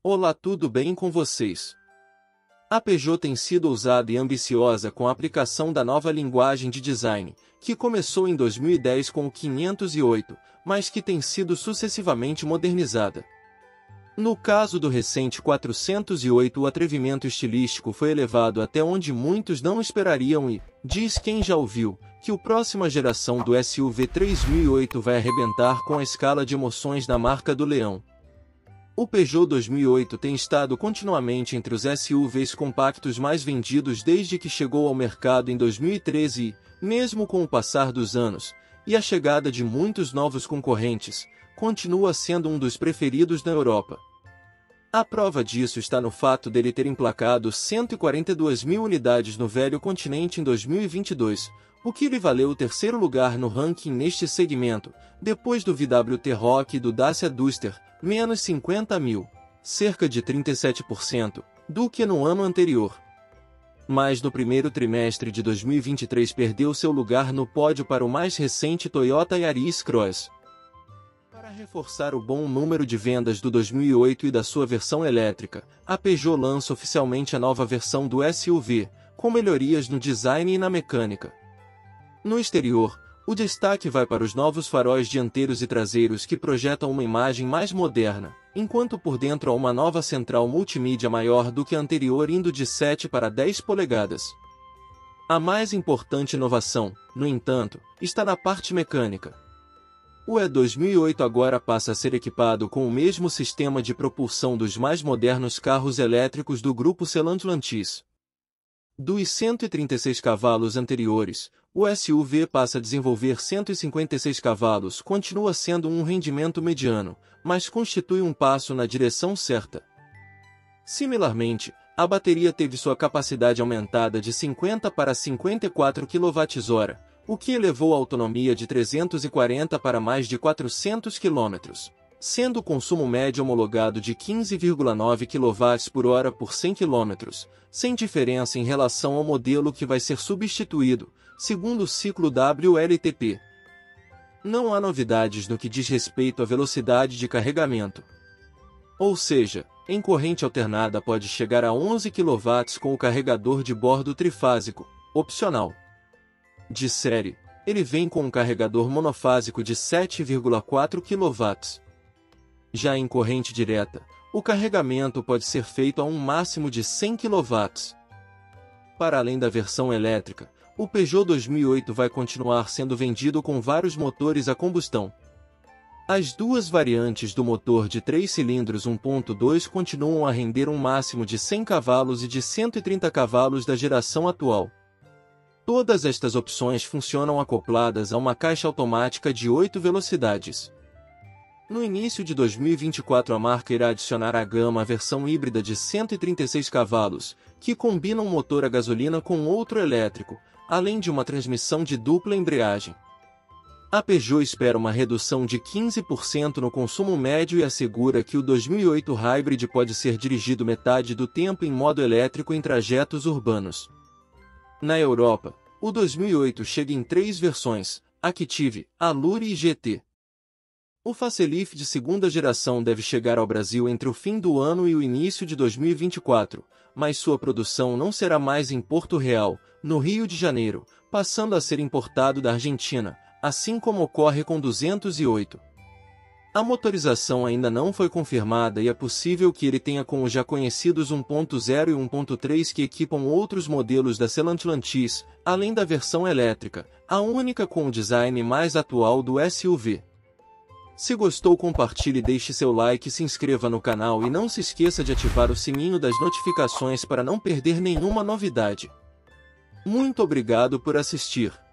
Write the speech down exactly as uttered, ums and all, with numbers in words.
Olá, tudo bem com vocês? A Peugeot tem sido ousada e ambiciosa com a aplicação da nova linguagem de design, que começou em dois mil e dez com o quinhentos e oito, mas que tem sido sucessivamente modernizada. No caso do recente quatrocentos e oito, o atrevimento estilístico foi elevado até onde muitos não esperariam e, diz quem já ouviu, que a próxima geração do S U V três mil e oito vai arrebentar com a escala de emoções da marca do leão. O Peugeot dois mil e oito tem estado continuamente entre os S U Vs compactos mais vendidos desde que chegou ao mercado em dois mil e treze e, mesmo com o passar dos anos, e a chegada de muitos novos concorrentes, continua sendo um dos preferidos na Europa. A prova disso está no fato dele ter emplacado cento e quarenta e duas mil unidades no velho continente em dois mil e vinte e dois, o que lhe valeu o terceiro lugar no ranking neste segmento, depois do V W T-Roc e do Dacia Duster, menos cinquenta mil, cerca de trinta e sete por cento, do que no ano anterior. Mas no primeiro trimestre de dois mil e vinte e três perdeu seu lugar no pódio para o mais recente Toyota Yaris Cross. Para reforçar o bom número de vendas do dois mil e oito e da sua versão elétrica, a Peugeot lança oficialmente a nova versão do S U V, com melhorias no design e na mecânica. No exterior, o destaque vai para os novos faróis dianteiros e traseiros que projetam uma imagem mais moderna, enquanto por dentro há uma nova central multimídia maior do que a anterior, indo de sete para dez polegadas. A mais importante inovação, no entanto, está na parte mecânica. O E dois mil e oito agora passa a ser equipado com o mesmo sistema de propulsão dos mais modernos carros elétricos do grupo Stellantis. Dos cento e trinta e seis cavalos anteriores, o S U V passa a desenvolver cento e cinquenta e seis cavalos, continua sendo um rendimento mediano, mas constitui um passo na direção certa. Similarmente, a bateria teve sua capacidade aumentada de cinquenta para cinquenta e quatro quilowatt-hora, o que elevou a autonomia de trezentos e quarenta para mais de quatrocentos quilômetros, sendo o consumo médio homologado de quinze vírgula nove quilowatts por hora por cem quilômetros, sem diferença em relação ao modelo que vai ser substituído, segundo o ciclo W L T P. Não há novidades no que diz respeito à velocidade de carregamento. Ou seja, em corrente alternada pode chegar a onze quilowatts com o carregador de bordo trifásico, opcional. De série, ele vem com um carregador monofásico de sete vírgula quatro quilowatts. Já em corrente direta, o carregamento pode ser feito a um máximo de cem quilowatts. Para além da versão elétrica, o Peugeot dois mil e oito vai continuar sendo vendido com vários motores a combustão. As duas variantes do motor de três cilindros um ponto dois continuam a render um máximo de cem cavalos e de cento e trinta cavalos da geração atual. Todas estas opções funcionam acopladas a uma caixa automática de oito velocidades. No início de dois mil e vinte e quatro a marca irá adicionar à gama a versão híbrida de cento e trinta e seis cavalos, que combina um motor a gasolina com outro elétrico, além de uma transmissão de dupla embreagem. A Peugeot espera uma redução de quinze por cento no consumo médio e assegura que o dois mil e oito Hybrid pode ser dirigido metade do tempo em modo elétrico em trajetos urbanos. Na Europa, o dois mil e oito chega em três versões: Active, Allure e G T. O facelift de segunda geração deve chegar ao Brasil entre o fim do ano e o início de dois mil e vinte e quatro, mas sua produção não será mais em Porto Real, no Rio de Janeiro, passando a ser importado da Argentina, assim como ocorre com duzentos e oito. A motorização ainda não foi confirmada e é possível que ele tenha com os já conhecidos um ponto zero e um ponto três que equipam outros modelos da Stellantis, além da versão elétrica, a única com o design mais atual do S U V. Se gostou, compartilhe, deixe seu like e se inscreva no canal e não se esqueça de ativar o sininho das notificações para não perder nenhuma novidade. Muito obrigado por assistir.